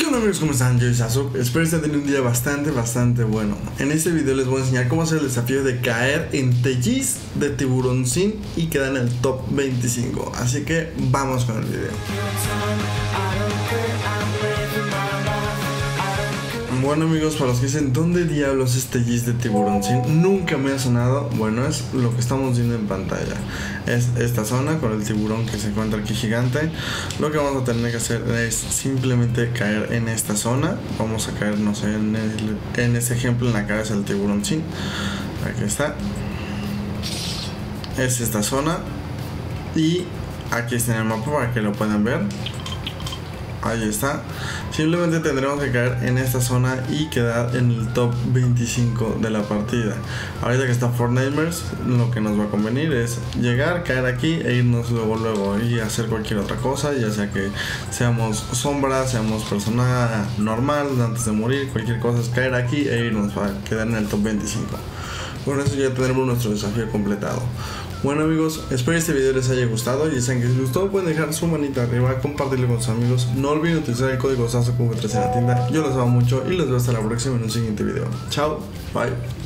Hola amigos, ¿cómo están? Yo soy Sasuke, espero que estén teniendo un día bastante bueno. En este video les voy a enseñar cómo hacer el desafío de caer en Tellis de Tiburoncín y quedar en el top 25. Así que vamos con el video. Bueno amigos, para los que dicen ¿dónde diablos es Tellis de Tiburoncín? Nunca me ha sonado. Bueno, es lo que estamos viendo en pantalla. Es esta zona con el tiburón que se encuentra aquí gigante. Lo que vamos a tener que hacer es simplemente caer en esta zona. Vamos a caer, no sé, en este ejemplo en la cabeza del Tiburoncín. Aquí está. Es esta zona. Y aquí está en el mapa para que lo puedan ver. Ahí está. Simplemente tendremos que caer en esta zona y quedar en el top 25 de la partida. Ahorita que está Fortnitemares, lo que nos va a convenir es llegar, caer aquí e irnos luego y hacer cualquier otra cosa, ya sea que seamos sombra, seamos persona normal antes de morir, cualquier cosa es caer aquí e irnos para quedar en el top 25. Con eso ya tendremos nuestro desafío completado. Bueno amigos, espero que este video les haya gustado. Y saben que si les gustó pueden dejar su manita arriba, compartirlo con sus amigos. No olviden utilizar el código SASUKE en la tienda. Yo los amo mucho y los veo hasta la próxima en un siguiente video. Chao, bye.